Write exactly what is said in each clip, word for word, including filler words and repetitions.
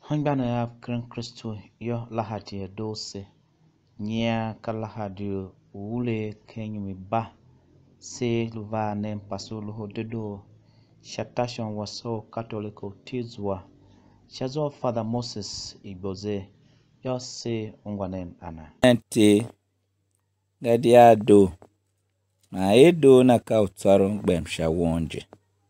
Hangbana ya kren Kristo yo Lahadi ya dose nya ka Lahadi wule kenyumi ba se luva nem paso Lohodedoo shatashon waso katoliko tizwa shazo Fada Moses Igboze yo se ungwanen ana ente gadiado ma edo na ka utaro gbem shawonje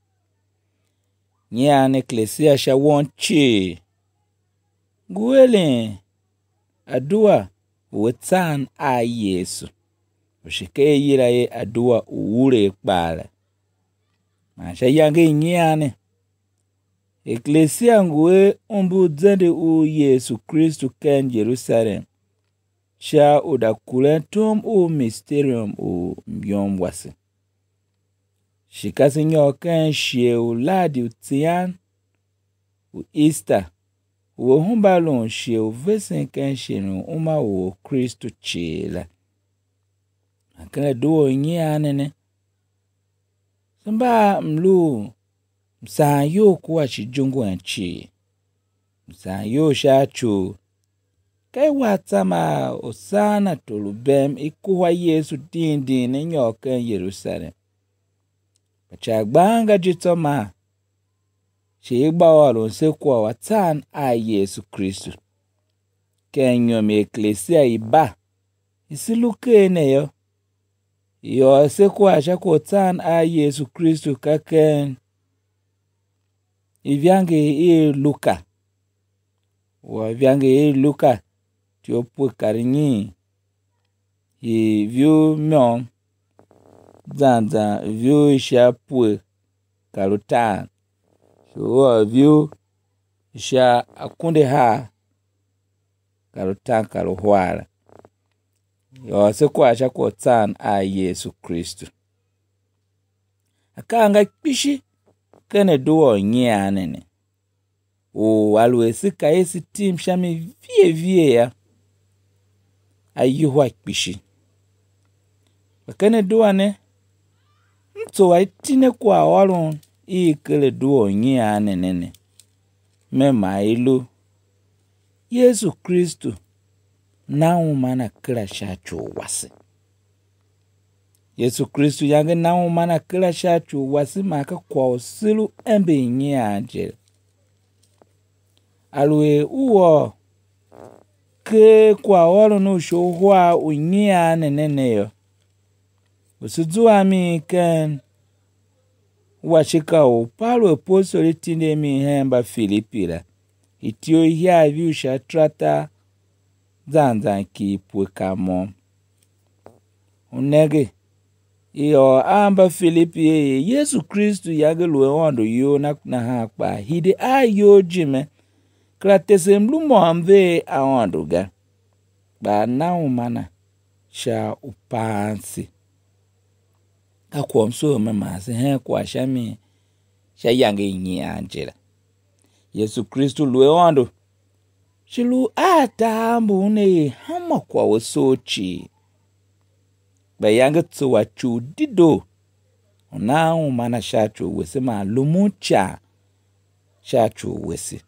nya ne klesia shawonche guele adua wotsan a Yesu ushike yira ye adua ure kpala ma shayange nyane Ecclesia ngwe umbu zende u Yesu Kristu ken Jerusalem sha udakulentum u mysterium u myom wasi shikasi nyoken shie u ladi utian u Easter u humbalon shie u vesen ken shenu uma u Kristu chila akene duo nyianene samba mlu msa yo kuwa chijungu nchi msa yo shachu kai watama osana tolubem ikuwa Yesu dindi ne nyoken Jerusalem pachagbanga jitoma shigba walo nsekwa watan a Yesu Kristu kenyo me Ecclesia iba isiluke ne yo yo sekwa shako tan a Yesu Kristu kaken ivyange e Luka wa vyange e Luka tiopu karinyi i vyu myon zanza vyu shapu kalutan so vyu sha akunde ha kalutan kaluhwala yo sekwa shako tan a Yesu Kristu akanga pishi kene duo nyianene o alwesi ka esi tim shami vie vie ya ayuwa pishi kene duo ne mto waitine kwa walon i kele duo nyianene mema ilu Yesu Kristu na umana kila shachu wasi Yesu Kristu yange na umana kila shachu wasi maka kwa usilu embe nyianje alwe uwo ke kwa walo no shohwa unyia neneyo usuzua mi ken washika o Paulo apostoli tinde mi hemba Filipila itio hia viusha trata zanzan ki pwekamo unege iyo amba Filipi ye Yesu Kristu yage luwe wando yo na na hakpa hide ayo jime kratese mlumo amve awanduga ba na umana sha upansi akwomso memase he kwa shami sha yange nyianjira Yesu Kristu luwe wando shilu atambu ne hama kwa wasochi bayange tsuwa chu dido na umana shachu wese ma lumucha shachu wese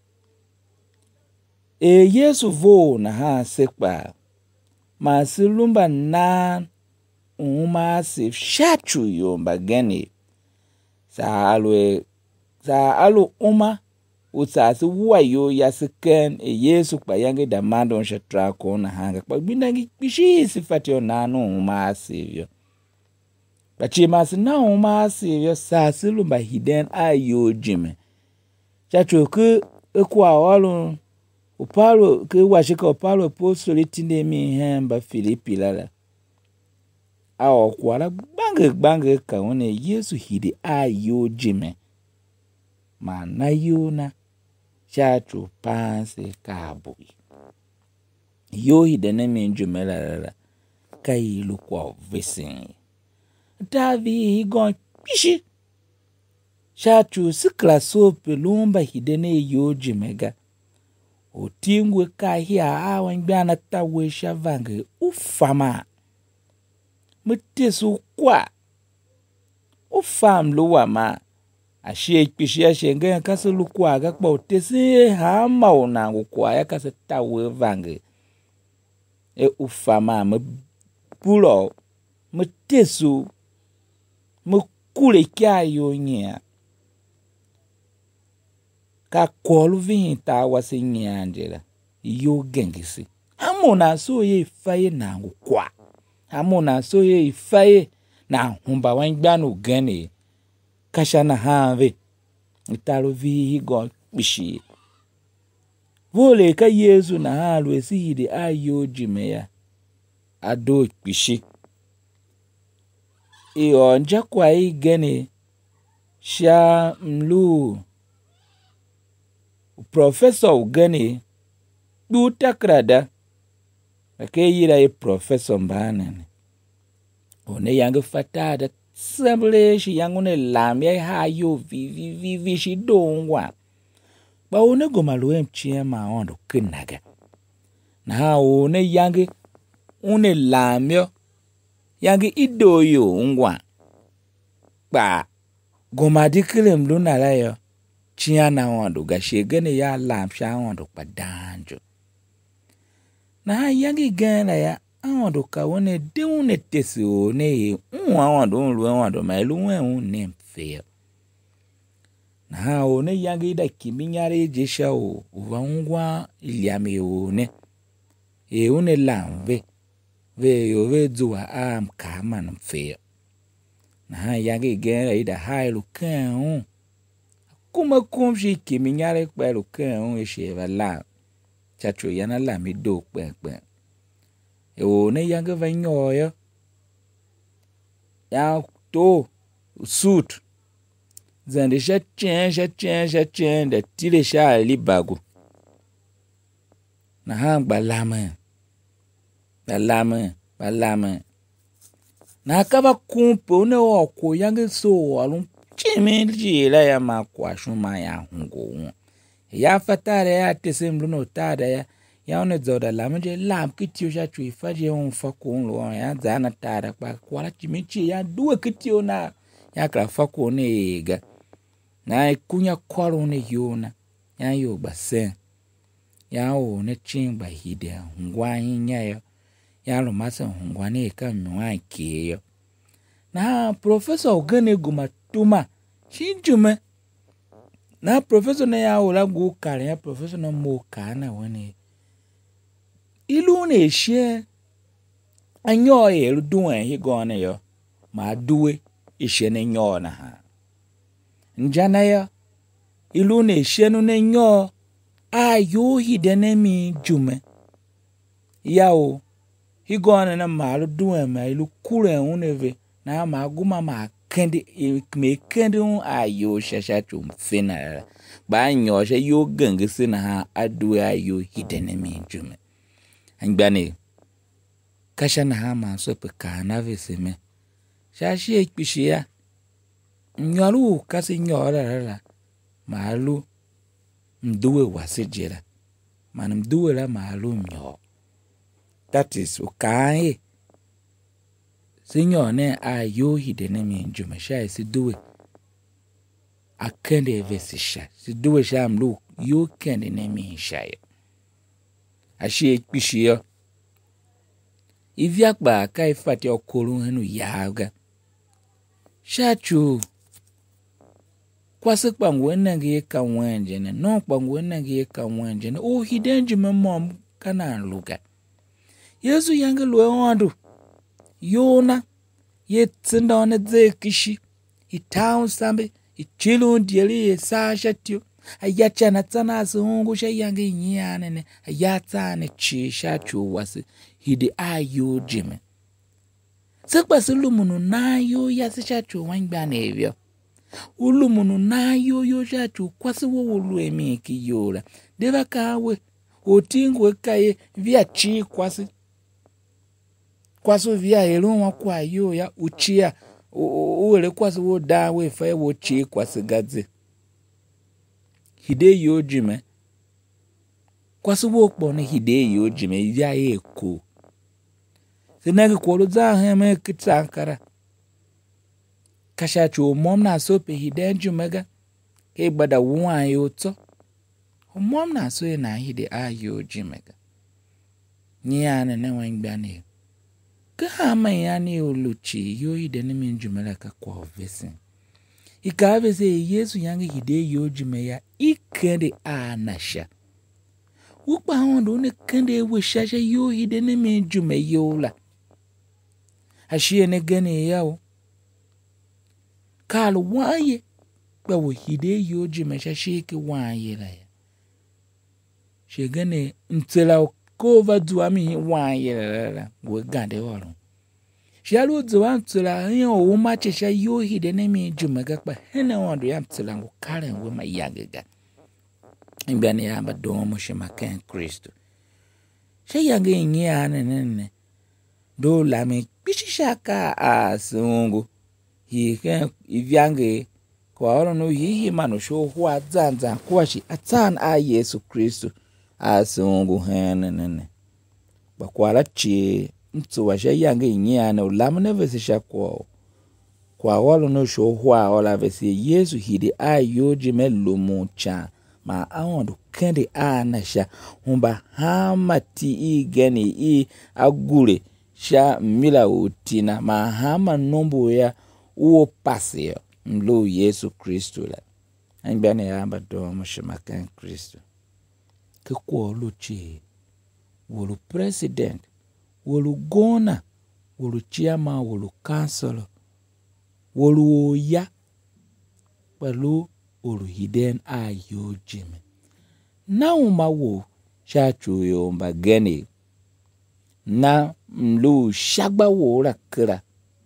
e Yesu vo na ha sekpa ma silumba na uma se shachu yomba geni sa alwe sa alu uma utasi wayo yasiken e Yesu kwa yange damando nshetra ko na hanga kwa binangi bishi sifati onano uma sivyo bachi mas na uma sivyo sa silumba hiden ayo jime chacho ke ekwa walo upalo ke washika upalo apostoli tinde mi hemba Filipi lala awo kwala bange bange ka one Yesu hidi ayo jime mana yona chacho panse kabu yo hidene mi njumela lala kailu kwa vesen Davi higon pishi chacho sikla sope lumba hidene yo jimega otingwe kahia awan biana tawe shavange ufama mtesu kwa ufam luwa ma Ashie kpishia shenge kase lukwa ga kpa otesi ha ma ona ngukwa ya kase tawe vange. E ufama me pulo me tesu me kule kya yo nya. Ka kolu vin ta wase nya angela. Yo gengisi. Amona so ye faye na ngukwa. Amona so ye faye na humba wangbanu gane. Kashana have italo vi go bishi vole ka Yesu na halu esihide ayo jimeya ado bishi e onja kwa igene sha mlu professor gane du takrada ke yira e professor mbana one yang fatada Semble shi yangune lam ya hayo vi vi vi vi shi dongwa. Ba one gomaluem chie ma ondo kinaga. Na ha one yangi une lam yo yangi idoyo ngwa. Ba gomadikile mluna la yo chia na ondo gashegene ya lam sha ondo pa danjo. Na ha yangi gena ya awondo ka wone de une tesi o ne un awondo un lu awondo ma lu un ne mfe na ha o ne yangi da kiminyare jesha o wangwa iliame o ne e une lamve ve yo ve zuwa am kama na mfe na ha yangi gera ida hailu kan kuma kumshi kiminyare kwa lu kan e sheva la chacho yana la mi do pe pe o ne yange vanyoya ya to suit zande sha chen sha chen sha chen da tire sha libago na hang balama balama balama na kaba kumpo ne o ko yange so alun chimi jila ya makwa shuma ya hungo ya fatare ya tesemlu no tada ya ya one zoda lamje lam kitio sha chui faje on fakon lo ya zana tada kwa kwala chimichi ya duwe kitio na ya kra fakon ega na kunya kwalo ne yona ya yo basen ya o ne chimba hide ngwa hinya yo ya lo masa ngwa ne ka mwa ke yo na professor ogene gumatuma shinjume na professor ne ya ola gu kare ya professor no mo kana woni ilu ne she anyo e duwe hi gone yo ma duwe ishe ne nyo na ha njana ya ilu ne she no ne nyo ayo hi de ne mi jume ya o hi gone na ma lu duwe ma ilu kure uneve na ma guma ma kendi me kendi un ayo shasha tum fina ba nyo she yo gangisi na ha aduwe ayo hi de ne mi jume angbane kasha na ha ma so pe kana veseme shashi ekpishia nyoru kasi nyora la malu mduwe wasijira man mduwe la malu nyo that is ukai sinyo ne ayo hidene mi njume sha si duwe akende vesisha si duwe sha mlu yo kende ne mi shaye ashi ekpishia iviakba kai fati okolu henu yaga shachu kwase kpangwe nangi ka wenje ne no kpangwe nangi ka wenje ne o hidenje mom kana luga Yesu yange lo ondu yona ye tsinda ne zekishi itaun sambe ichilu ndieli sa shatio ayacha na tsana sungu sha yange nyane ne ayatsa ne chi shachu wase hide ayo jime sekpa silumunu nayo yasishachu wangba nevyo ulumunu nayo yo shachu kwase wo uluemi kiyola deva kawe otingwe kaye via chi kwase kwase via elonwa kwa yo ya uchia uwele kwase wo dawe fa wo chi kwase gadze hide yo jime kwase wo kpo ne hide yo jime ya eko sinagi kwolo za heme kitsankara kasha chu mom na so pe hide jumega ke gbada wan yo to omom na so na hide ayo jimega nyane ne wan gbane ka ma yani oluchi yo hide ne min jumela ka kwa vesin ikabe se Yesu yange hide yo jimeya ikende anasha ukpa hondo ne kende we shasha yo hide ne min jumeyo la ashie ne gane yawo kal waye ba wo hide yo jimesha shike waye la ya shegane ntela ko va duami waye la la wo gande walo shalu duwa ntela yo wo ma chesha yo hide ne min jumega pa hene wondo ya ntela ngo karen we ma yagega imbani ya ba domo shima ken Kristo she yange nya nene do la me bishishaka asungu hike ivyange kwa oro no hihi mano sho huwa zanza kwa shi Atsan a Yesu Kristo asungu hene nene bakwala chi mtu wa she yange nya na ulamne vesisha kwa kwa oro no sho huwa ola vesi Yesu hidi ayo jimelo mucha ma awondo kende anasha humba hamati i geni i agure sha mila utina ma hama nombo ya uo pasio mlo Yesu Kristo la angbane ya amba do mshamakan Kristo ke kwa luchi wolu president wolu gona wolu chairman wolu councilor wolu ya balu olu hiden ayo jime na umawo shachu yo mbageni na mlu shagba wora kira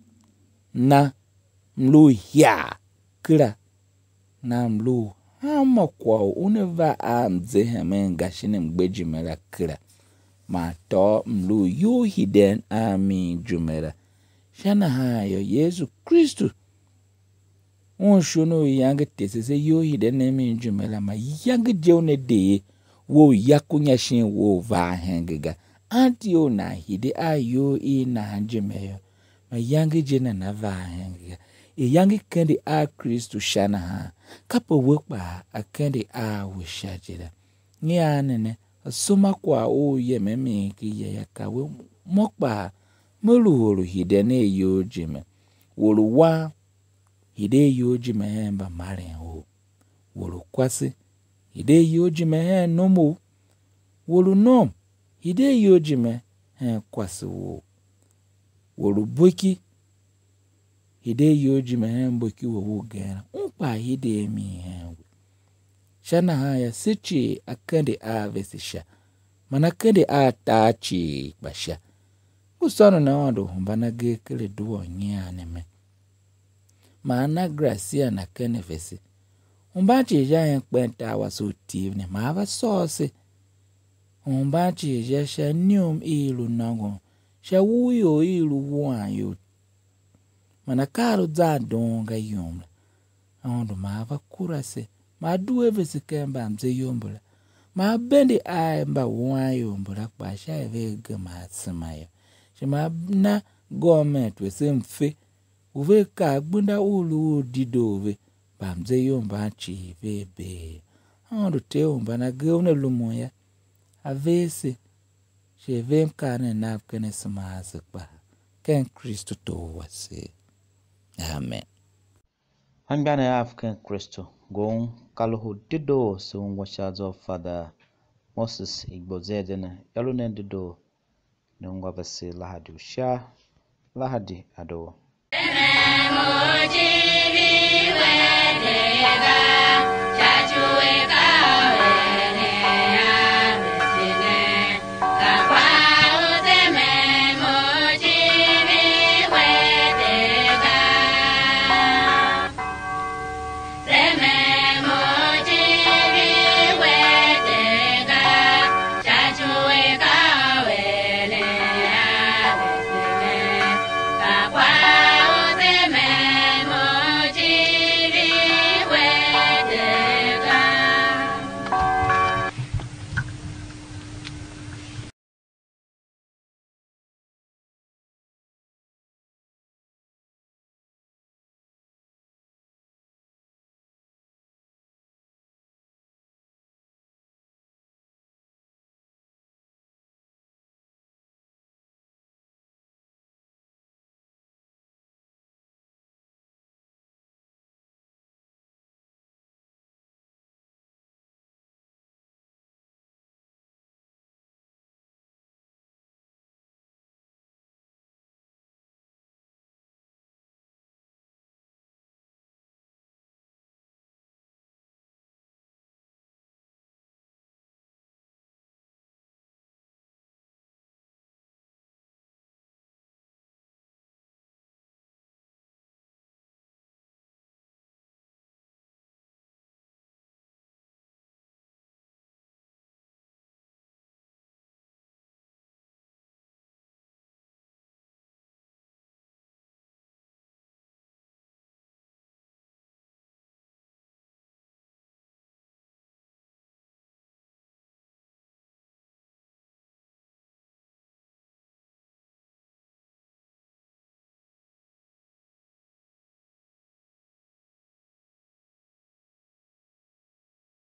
na mlu ya kira na mlu hama kwa uneva amze hemen gashine mgbeji mera kira ma to mlu yo hiden ami jumera shana hayo Yesu Kristo on shono yange tesese yo hiden ami jumera ma yange jeune de wo yakunya shin wo va hengega antio na hide ayo i na hanjemeyo ma yange jena na va hengega e yange kendi a Kristo shana ha kapo wekpa akendi a wishajira ni anene soma kwa o ye meme ki ye yakawe mokpa moluhoro hide ne yo jime wolu wa hide yo jime hemba mare ho wolu kwasi hide yo jime he nomo wolu nom hide yo jime he kwasi wo wolu boki hide yo jime he boki wo wo gera unpa hide mi he shana haya sichi akende a vesisha mana kende a tachi basha usono na wando humbana ge kele duo nyane me maana gracia na kene vesi umbachi ya yenkwenta waso tivne maava sose umbachi ya sha nyom ilu nango sha wuyo ilu wanyo mana karo za donga yomla aondo maava kurase ma duwe vesi kemba mze yombla ma bendi a mba wanyo mbla kwa sha evege ma samayo shima na government wese mfe uve ka gbunda ulu didove bamze yomba chi bebe aondo te omba na geone lumoya avese shevem kane na kene smaase kwa ken Kristo to wase amen Angbane African Kristo gon Lohodedoo so washazo Fada Moses Igboze dena yalune dido nungwa basi Lahadi usha Lahadi ado.